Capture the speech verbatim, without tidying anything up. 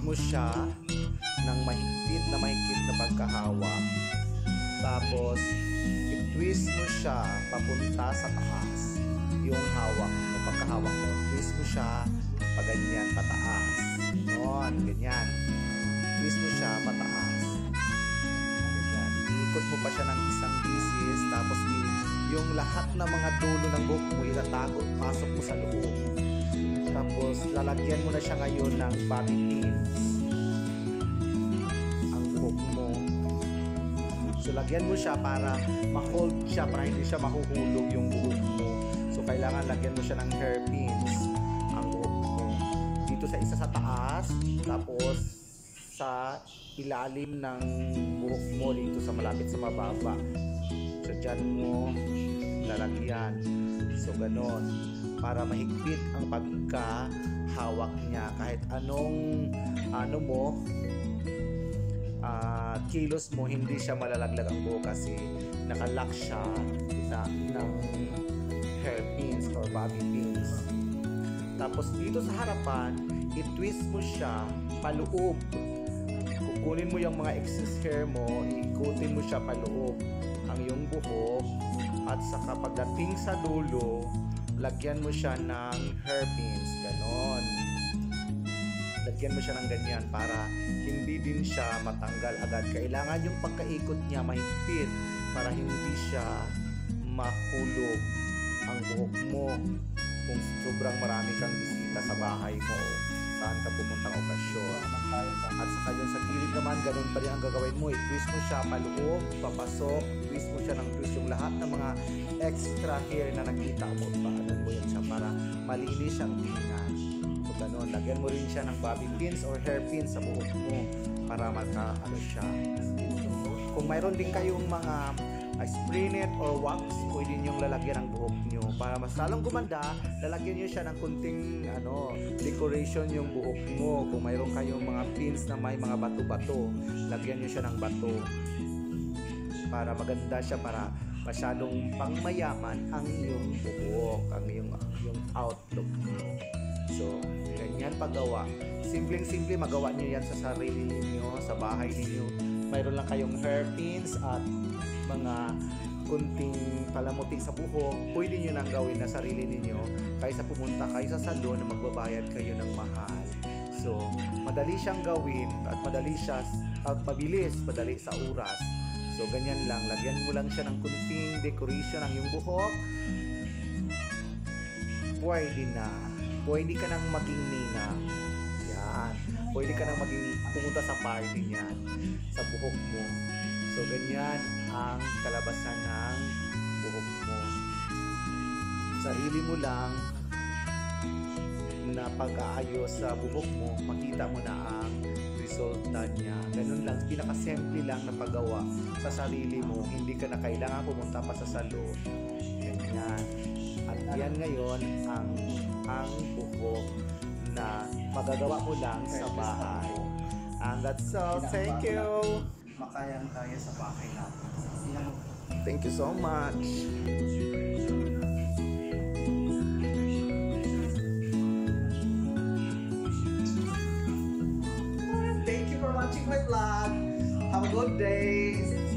mo siya ng mahigpit na mahigpit na pagkahawak. Tapos, i-twist mo siya papunta sa taas. Yung hawak mo, pagkahawak mo, twist mo siya paganyan, pataas. Yun, ganyan. Twist mo siya pataas. Ganyan. Iikot mo pa siya ng isang bisis, tapos yung lahat ng mga dulo ng buhok mo, itatakot, pasok mo sa loob. Tapos, lalagyan mo na siya ngayon ng bobby pins. Ang buhok mo. So, lagyan mo siya para ma-hold siya, para hindi siya mahuhulog yung buhok mo. So, kailangan lagyan mo siya ng hairpins ang buhok mo. Dito sa isa sa taas, tapos sa ilalim ng buhok mo, dito sa malapit sa mababa. So, dyan mo lalagyan. So, ganon. Para mahigpit ang pagkahawak niya. Kahit anong ano mo, uh, kilos mo, hindi siya malalaglag ang buhok kasi nakalock siya na, ng hairpins or bobby pins. Tapos dito sa harapan, i-twist mo siya paloob. Kukunin mo yung mga excess hair mo, ikutin mo siya paloob ang iyong buhok, at saka pagdating sa dulo, lagyan mo siya ng hairpins. Ganon. Lagyan mo siya ng ganyan para hindi din siya matanggal agad. Kailangan yung pagkaikot niya mahigpit para hindi siya mahulog ang buhok mo kung sobrang marami kang bisita sa bahay mo, saan ka pumuntang okasyon. At saka yun sa gilid naman, ganun pa rin ang gagawin mo. I-twist mo siya paloob, papasok, twist mo siya ng twist yung lahat ng mga extra hair na nakita mo. Paanan mo yan siya para malinis siyang tingnan. So ganun, lagyan mo rin siya ng bobby pins or hair pins sa buhok mo para maka ano siya. Kung mayroon din kayong mga uh, spray net or wax, pwede niyong lalagyan ng buhok nyo. Para mas lalong gumanda, lalagyan niyo siya ng kunting ano, decoration yung buhok mo. Kung mayroon kayong mga pins na may mga bato-bato, lagyan niyo siya ng bato. Para maganda siya, para masyadong pangmayaman ang iyong buhok, ang iyong, yung outlook mo. So, ganyan paggawa. Simpleng-simple, magawa niyo yan sa sarili niyo, sa bahay niyo. Mayroon lang kayong hairpins at mga kunting palamuti sa buhok, pwede nyo nang gawin na sarili ninyo kaysa pumunta kayo sa salon na magbabayad kayo ng mahal. So, madali siyang gawin at madali siya at mabilis, madali sa oras. So, ganyan lang. Lagyan mo lang siya ng kunting decoration ang iyong buhok. Pwede na. Pwede ka nang maging nina. Yan. Pwede ka nang maging pumunta sa party niya sa buhok mo. So, ganyan ang kalabasan ng buhok mo. Sarili mo lang na pag-aayos sa buhok mo, makita mo na ang resulta niya. Ganun lang, pinakasimple lang na paggawa sa sarili mo. Hindi ka na kailangan pumunta pa sa salon. Ganyan. At yan ngayon ang, ang buhok na magagawa mo lang sa bahay. And that's all. Thank you. Makayang-kaya sa bahay natin. Thank you so much. Thank you for watching my vlog. Have a good day.